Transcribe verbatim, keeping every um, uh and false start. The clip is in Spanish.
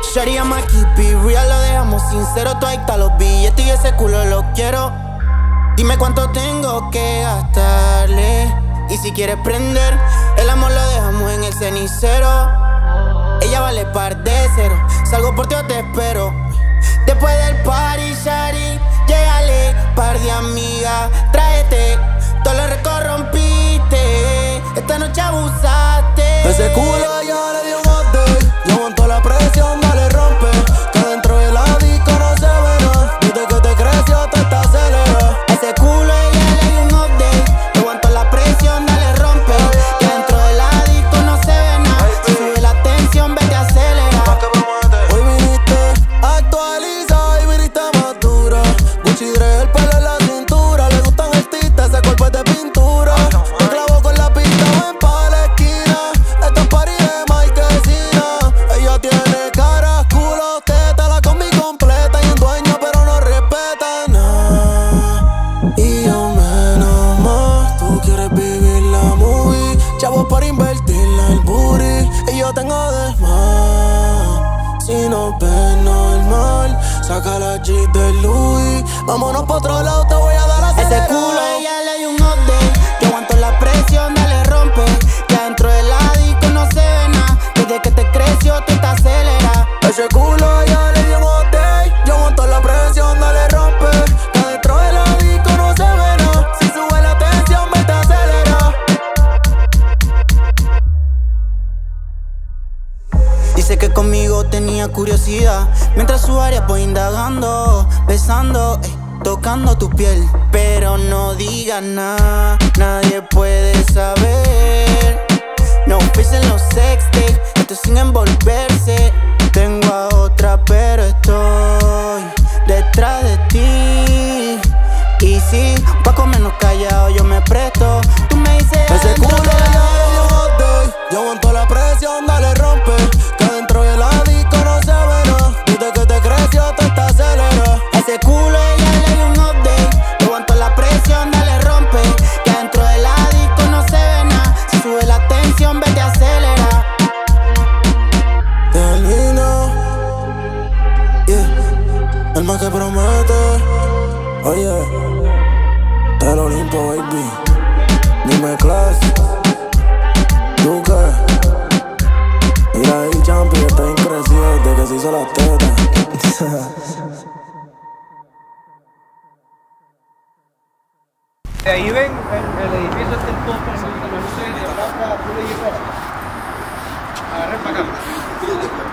Shawty, I'ma keep it real, lo dejamos sincero. Tú ahí está los billetes y ese culo lo quiero. Dime cuánto tengo que gastarle. Y si quieres prender, el amor lo dejamos en el cenicero. Ella vale par de cero. Salgo por ti o te espero. Después del party, shawty, llégale, par de amigas, tráete. Todo lo recorrompiste, esta noche abusaste. Ese culo ya le dio un update. Yo aguanto la presión, dale rompe. Que dentro de la disco no se ve nada. Desde que te creció te está acelera. Ese culo ya le dio un update. Yo aguanto la presión, dale rompe. Que dentro de la disco no se ve nada. Si sube la tensión, vete acelera. Hoy viniste actualiza y viniste más dura. Gucci Dress, el pelo en la cintura. Le gustan artistas, ese cuerpo es de pintura. Te clavo con la pista, ven pa' la esquina. Esto es party de marquesina. Ella tiene cara, culo, teta, la combi completa. Y un dueño pero no respeta nada. Y yo menos más, tú quieres vivir la movie. Chavos para invertirla el booty. Y yo tengo de más. Si nos ven normal, saca la Jeep de Louis. Vámonos pa' otro lado, te voy a dar a Ese culo ella le dio un update. Yo aguanto la presión, dale rompe. Ya dentro de la disco no se ve nada. Desde que te creció tú te aceleras. Ese culo ya le dio un update. Yo aguanto la presión, dale rompe. Que dentro de la disco no se ve nada. Si sube la tensión, vete acelera. Dice que conmigo tenía curiosidad. Mientras su área voy indagando, besando, ey, tocando tu piel. Pero no digas nada, nadie puede saber. No en los sexting, esto sin envolverse. Tengo a otra pero estoy detrás de ti. Y si pa' comernos callado yo me presto. Tú me dices Ese adentro culo que ya la- le dio un update. Yo aguanto la presión, dale rompe. Que dentro de la disco no se ve nada. Desde que te creció te está acelera. Ese culo ella le dio un update. Yo aguanto la presión, dale rompe. Que dentro de la disco no se ve nada. Si sube la tensión, vete acelera. Termino, yeah. El más que promete. Oye, te lo limpio, baby. Dime class. ¿Tú qué? Mira ahí, champion, está bien crecido desde que se hizo las tetas. De ahí ven el, el edificio hasta el tope, el luces de plaza, azul y roja. Agarren para acá.